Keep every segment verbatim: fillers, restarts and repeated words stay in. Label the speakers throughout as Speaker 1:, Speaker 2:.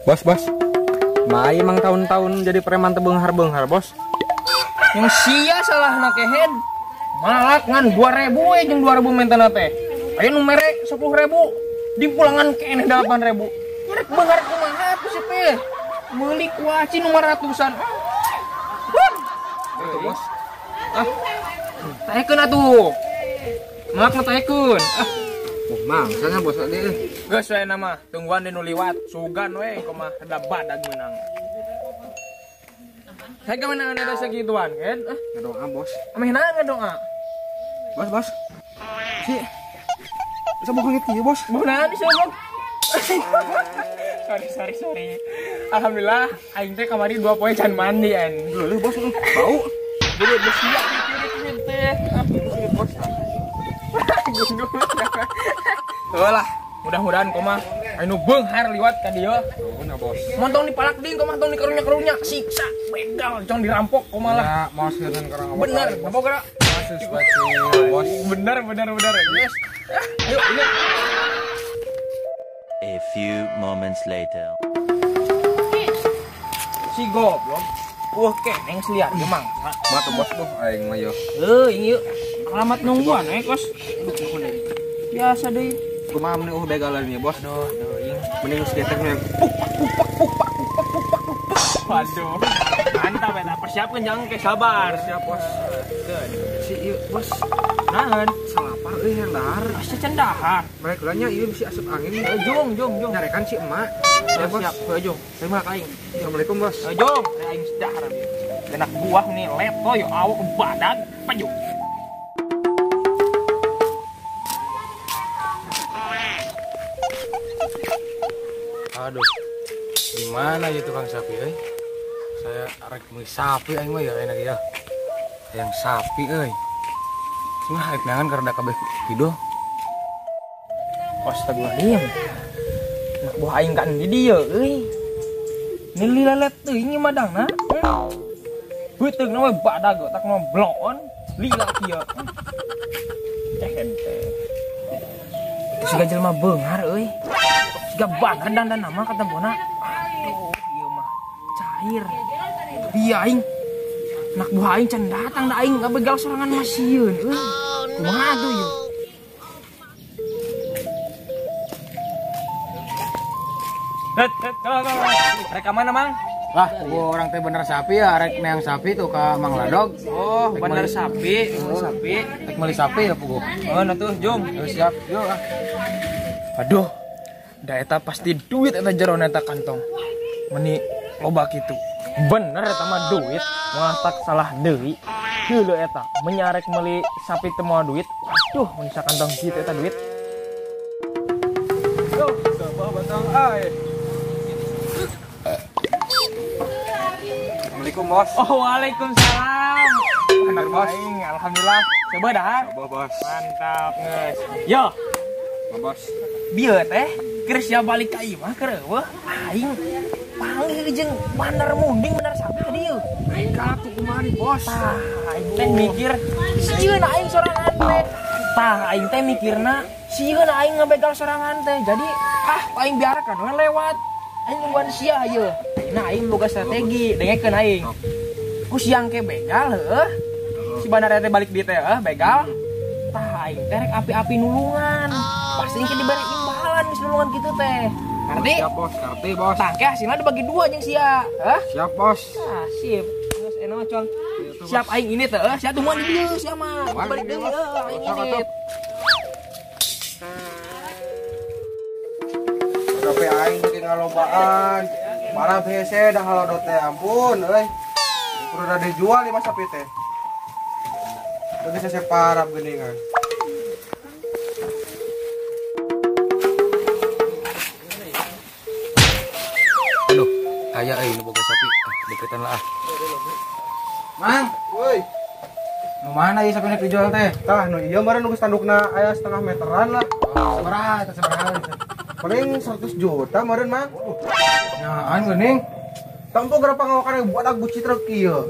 Speaker 1: Bos, bos. Mai emang tahun-tahun jadi preman teu beunghar-beunghar, bos.
Speaker 2: Yang sia salah na kehead. Malak ngan dua ribu we jeung dua ribu mentana teh. Aya nu mere sepuluh ribu. Di pulangan keneh delapan ribu. Rek beunghar kumaha atuh si teh? Meuli kuaci nomor ratusan.
Speaker 1: Itu, bos.
Speaker 2: Ah. Taekeun atuh. Malak nu taekeun. Ah.
Speaker 1: Oh, mangsana bos tadi.
Speaker 2: Geus we nama, tungguan di nu liwat. Sugan we kumaha da badag meunang. Saya kemana ada segituan kan? Ah,
Speaker 1: Ngedoa, bos.
Speaker 2: ameh naon ngadoa?
Speaker 1: Bos, bos. Si bisa bohong itu, bos.
Speaker 2: Bohongan disebut. sorry, sorry, sorry. Alhamdulillah, aing teh kamari dua poe can mandi an.
Speaker 1: Dulu, bos, lu bau.
Speaker 2: Jadi bersiap dikit teh. Ah, bos. Gundul. Heuh lah, mudah-mudahan koma anu beunghar liwat ka dieu.
Speaker 1: Oh, nah, bos.
Speaker 2: Montong dipalak deui koma tong dikarunya-karunya siksa, begal, cong dirampok koma lah.
Speaker 1: Ya, mos keun karang.
Speaker 2: Bener, apa geura?
Speaker 1: Kasus bacil, bos.
Speaker 2: Bener, bener, bener. Yes. Ah, ayo, ini.
Speaker 3: A few moments later.
Speaker 2: Si goblok. Wah, keneng seliar ge mang.
Speaker 1: Matuh, bos tuh aing mah yo.
Speaker 2: Heuh, ieu alamat nungguan eh, Kos. Aduh, nuhun deui. Biasa deui.
Speaker 1: Kumaha meni uh begalan ieu, bos.
Speaker 2: Aduh, aduh, ing.
Speaker 1: Mending geus ketek mah.
Speaker 2: Waduh. Mantap eta, persiapkeun jang ke sabar.
Speaker 1: Siap, bos. Si ieu, bos.
Speaker 2: Naon?
Speaker 1: Salapar euy hendar.
Speaker 2: Asa cendaha.
Speaker 1: Mereka nya ieu bisi asup angin.
Speaker 2: Eh, jong, jong, jong.
Speaker 1: Nyarekan si emak.
Speaker 2: Siap, siap. Heuh, jong. Terima kasih.
Speaker 1: Assalamualaikum, bos.
Speaker 2: Eh, jong. Teh aing sedahar abi. Enak buah nih, leto yo awak badan, pajuk.
Speaker 1: Aduh, gimana ya tukang sapi, eh? Saya rek meuli sapi aing mah ya enak ya. Yang sapi, euy. Cuma rek nangan karena kabeh kido.
Speaker 2: Astagfirullahaladzim. Nak buah aing kan di dieu euy. Nili lelet teuing ieu madangna. Beuteung na we badag tak mah bloon, lila kieu. Teh hente. Siga jelema beunghar euy. Siga banget dandan nama katempona. Aduh, ieu mah cair. Bieu aing nak buah aing can datang da aing ngabegal sorangan mah sieun euy. Kumaha atuh ieu? Het, het, kalau, kalau. Reka mana, Mang?
Speaker 1: Lah, gua orang teh bener sapi ya, rek neang sapi tuh ka Mang Ladog.
Speaker 2: Oh,
Speaker 1: Rek
Speaker 2: bener
Speaker 1: meuli-
Speaker 2: sapi, oh, sapi.
Speaker 1: Rek meuli sapi ya puguh.
Speaker 2: Oh, nah tuh, Jung.
Speaker 1: Yo siap, yo ah.
Speaker 2: Aduh, da eta pasti duit eta jero eta kantong. Meni loba kitu. Bener eta mah duit, moal tak salah deui. Heuleuh eta, menyarek meuli sapi teu moal duit. Aduh, mun sakantong kitu eta duit.
Speaker 1: Yo, sabah batang ai. Assalamualaikum, bos.
Speaker 2: Oh, waalaikumsalam.
Speaker 1: Bener, bos.
Speaker 2: Aing, alhamdulillah. Coba dah.
Speaker 1: Sabah, bos.
Speaker 2: Mantap, geus. Yo,
Speaker 1: Sabah, bos.
Speaker 2: bieu teh keur sia balik ka ieu mah keur eueuh. Aing panggil jeung bandar munding bener sapi ka dieu.
Speaker 1: Aing katuh kumari, bos.
Speaker 2: Tah, aing teh mikir sieun aing sorangan teh. Tah, aing teh mikirna sieun aing ngabegal sorangan teh. Jadi, ah aing biarkan we lewat. Aing nungguan sia ieu. Nah, aing boga strategi, dengekeun aing. Ku siang ke begal heuh. Si bandar teh balik di teh heuh begal. Tah, aing teh rek api-api nulungan. Pasti ke diberi imbalan geus nulungan kitu teh. Ngerti?
Speaker 1: Siap, bos. Ngerti, bos.
Speaker 2: Tah, ke hasilna dibagi dua jeung sia. Heuh?
Speaker 1: Siap, bos.
Speaker 2: Ah, sip. Geus eno con. Siap aing ini teh, sia tumuan di dieu sia mah. Balik deui heuh aing ini.
Speaker 1: Tapi aing bikin ngalobaan. Malah hese dah halodot teh ampun euy. Kudu da dijual di masa sapi teh. Teu bisa separap geuningan. Aduh, aya euy nu boga sapi. Ah, deketan lah ah. Mang, woi. Nu mana ieu sapi dijual teh? Tah, nu ieu meureun nu geus tandukna aya setengah meteran lah. Sabaraha teh sabaraha. Paling seratus juta meureun, Mang. Nyaan geuning. Tampo berapa ngawakan buat aku citra kieu.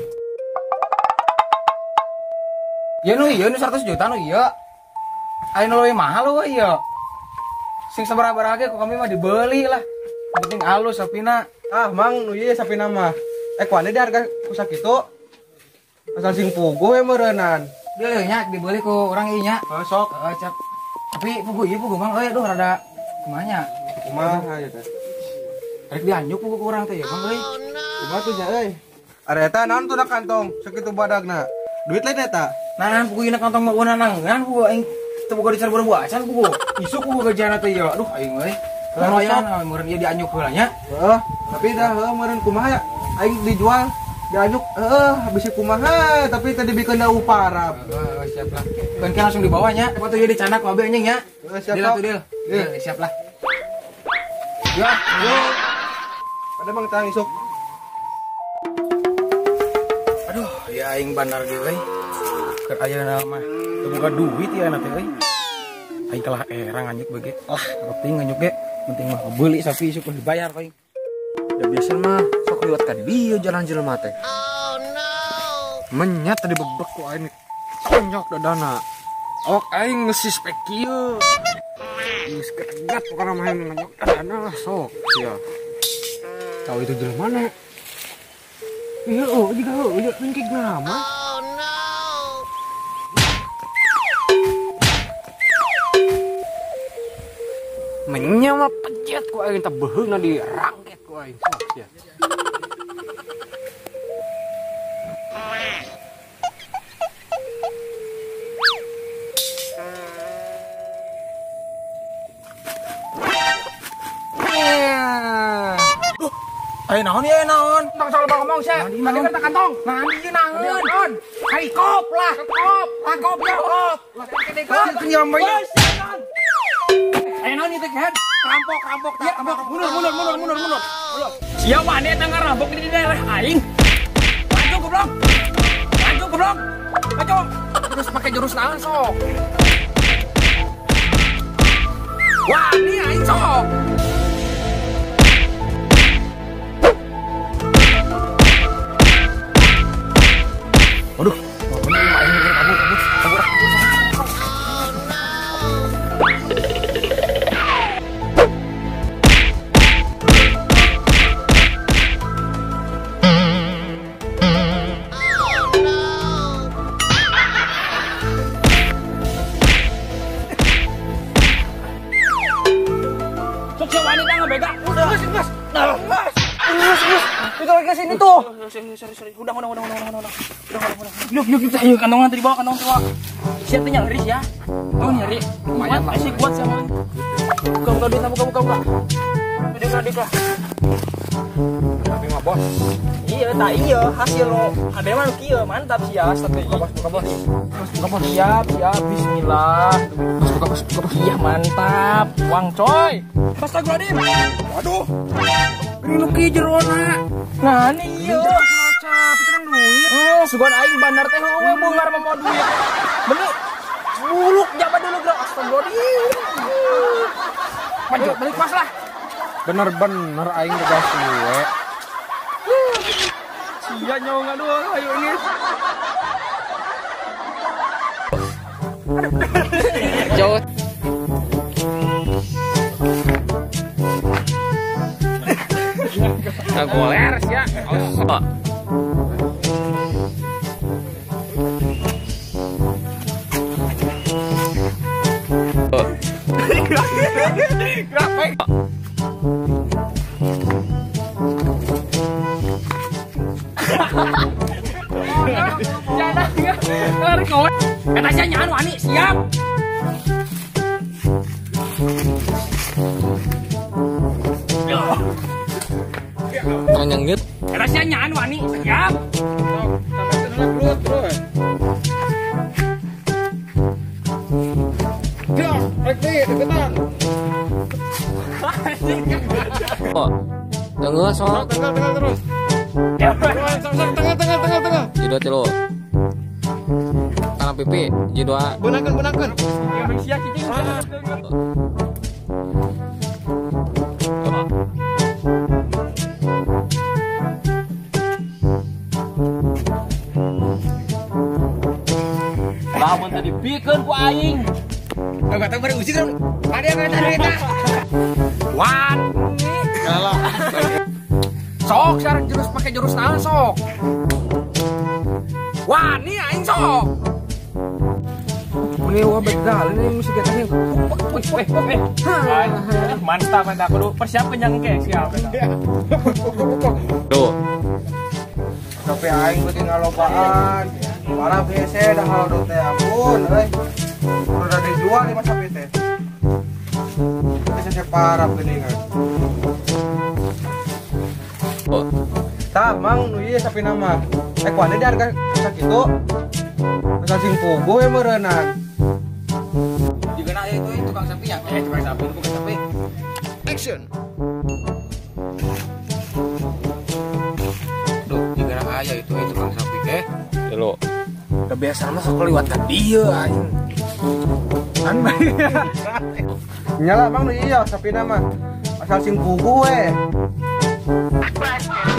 Speaker 1: Ya nu ieu nu seratus juta nu ieu. Aya nu leuwih mahal we ieu. Sing sabaraha-baraha ge ku kami mah dibeli lah. penting halus sapina. Ah, mang nu ieu sapina mah. Eh kuane di harga kusak itu. Asal sing puguh we meureunnan.
Speaker 2: Dia nya dibeli ku urang ieu nya.
Speaker 1: Oh, sok.
Speaker 2: Heeh, cap. Tapi puguh ieu puguh mang euy aduh rada kumaha nya.
Speaker 1: Kumaha ya teh?
Speaker 2: Rek dianjuk puguh ku urang teh ya, Bang euy.
Speaker 1: Kumaha tuh nya euy? Are eta naon tuh na kantong sakitu badagna? Duit lain eta?
Speaker 2: Nah, puguh ieu kantong mah unanangan puguh aing teu boga dicar buacan puguh. Isuk puguh gajana teh ya. Aduh aing euy. Lumayan meureun ieu dianjuk heula nya.
Speaker 1: Heeh, tapi dah heuh meureun kumaha ya? Aing dijual dianjuk heeh bisa kumaha tapi tadi bikin da upara.
Speaker 2: Heeh, siap lah. Kan kan langsung dibawanya. Apa tuh jadi canak wabe anjing ya?
Speaker 1: Heeh, siap
Speaker 2: Deal
Speaker 1: lah.
Speaker 2: tuh deal. Deal, siap lah.
Speaker 1: Ya, yo. Ada mang tang isuk.
Speaker 2: Aduh, ya aing bandar ge euy. Keur ayeuna mah teu boga duit ya na teh euy. Aing kalah erang anjuk bege. Ah, penting anjuk ge. Penting mah beuli sapi isuk dibayar aing.
Speaker 1: Ya biasa mah sok liwat ka dieu jalan jelema teh. Oh no. Menyat tadi bebek ku aing konyok dadana. Ok aing ngeusis spek kieu. Geus ketegat pokona mah aing ngonyok dadana sok sia. Tahu itu jelema mana? Iya, oh, juga oh, iya pengkik nama. Oh no. Menya mah pejet ku aing teh beheungna di rangket ku aing sok sia.
Speaker 2: Ayo naon ya naon?
Speaker 1: Tong soal ngomong sia. Tadi kan kantong.
Speaker 2: Nah, ieu naon? Hai kop lah, kop. Lah kop ya kop. Lah kene kop.
Speaker 1: Nyam bae.
Speaker 2: Ayo naon itu kan? Rampok, rampok, ya, rampok. Mundur, mundur, mundur, mundur, mundur. Siapa ane teh ngarampok di daerah aing? Maju goblok. Maju goblok. Maju. Terus pakai jurus naon sok? Wah, ini aing sok. Waduh, ini main kabur, kabur, kabur. Sok si wanita ngebega. Udah, gas, gas. Nah, gas. Gas, gas. Kita lagi ke sini tuh. Sorry, sorry, sorry. Udah, udah, udah, udah, udah, udah. Yuk, yuk, yuk, ayo kantong nanti dibawa, kantong dibawa. Siap tuh nyari ya. Tuh nyari. Lumayan masih kuat sih emang. Buka, buka duit, buka, buka, buka. Udah, udah, udah.
Speaker 1: Tapi mah bos.
Speaker 2: Iya, tak iya hasil lo. Ada yang mana kia mantap sih ya. Buka bos, buka bos. Buka bos. Siap, siap. Bismillah. Buka bos, buka bos. Iya mantap. Uang coy. Astagfirullahaladzim. Waduh. Ini lu ki jerona. Nah, ini iya. Itu kan duit. Hmm, sugan aing bandar teh heuwe beungar mah mau duit. Beli buluk jabat dulu gerak astagfirullah. Maju balik pas lah.
Speaker 1: Bener-bener aing gegas gue.
Speaker 2: Sia nyong aduh ayo ini. Jauh. Nah, goler sih ya. Oh. Jangan enggak kawan. Kata saya nyahan wani siap.
Speaker 1: Nyengit.
Speaker 2: Kata saya nyahan wani siap.
Speaker 1: Sampai terus. Ya, rek deketan.
Speaker 4: Oh, tengah sok.
Speaker 1: Tengah, tengah terus. Tengah, tengah, tengah, tengah, tengah.
Speaker 4: Jidua tilu. Tangan pipi, jidua.
Speaker 1: Benakeun, benakeun.
Speaker 2: Yang sia cicing. Lamun tadi pikeun ku aing. Enggak tahu bari uji kan. Ada yang kata kita. Wan.
Speaker 1: kalah.
Speaker 2: Sok sekarang jurus pakai jurus naon sok. Wah, ini aing sok. Ini wah begal ini mesti kita nih. Wih, wih, wih. Mantap, mantap. Kudu persiapan yang ke siap.
Speaker 4: Tuh.
Speaker 1: Tapi aing bikin ngalobaan. Parah biasa dah hal teh ampun, euy. Udah dijual di masa P T. Bisa separah geuningan.
Speaker 4: Oh.
Speaker 1: Tah, mang nu ieu sapi nama. Eh kuane di harga sakitu. Asal sing puguh we meureunang.
Speaker 2: Juga nak itu itu tukang sapi ya. Eh, tukang sapi itu bukan sapi.
Speaker 1: Action.
Speaker 2: Duh, juga nak aya itu itu tukang sapi eh.
Speaker 4: Lo.
Speaker 2: Kebiasaan mah sok liwat ka dieu anjing.
Speaker 1: An nyala mang nu ieu sapi nama. Asal sing puguh we.